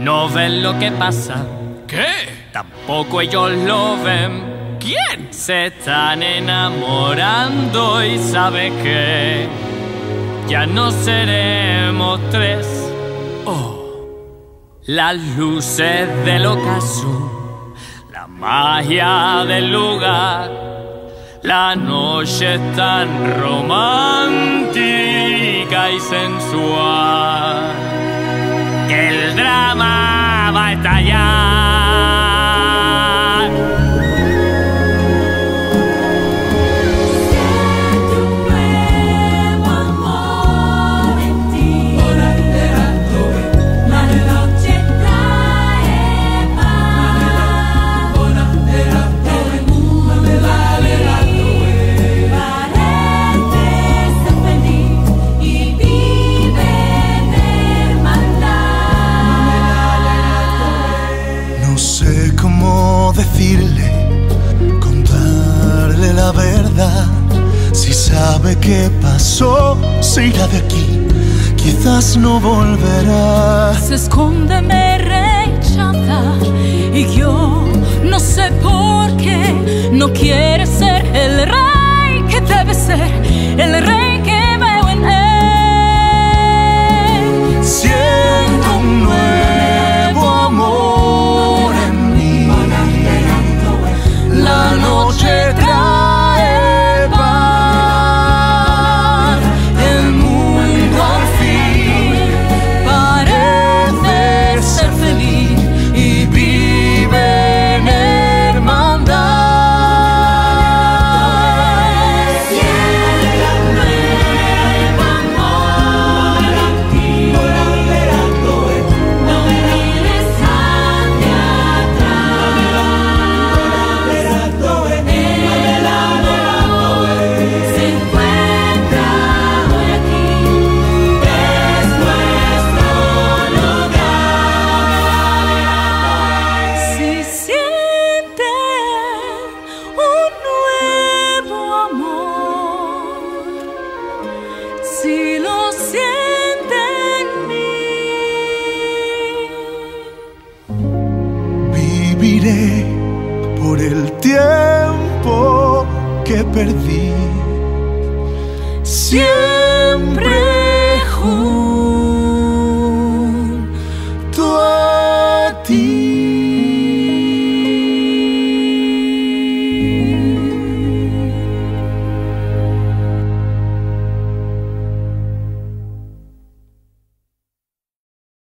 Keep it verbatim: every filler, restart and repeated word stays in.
no ven lo que pasa. ¿Qué? Tampoco ellos lo ven. ¿Quién? Se están enamorando y sabe que ya no seremos tres. Oh. Las luces del ocaso, la magia del lugar, la noche es tan romántica y sensual que el drama va a estallar. Decirle, contarle la verdad. Si sabe qué pasó, se irá de aquí, quizás no volverá. Se esconde, me rechaza y yo no sé por qué no quiere ser el rey que debe ser, el rey que veo en él. Siento un nuevo amor en mí. La noche trae paz, el mundo al fin parece ser feliz y vive en hermandad. Siento un nuevo amor en ti, no mires hacia si lo siente en mí. Viviré por el tiempo que perdí, siempre juntos.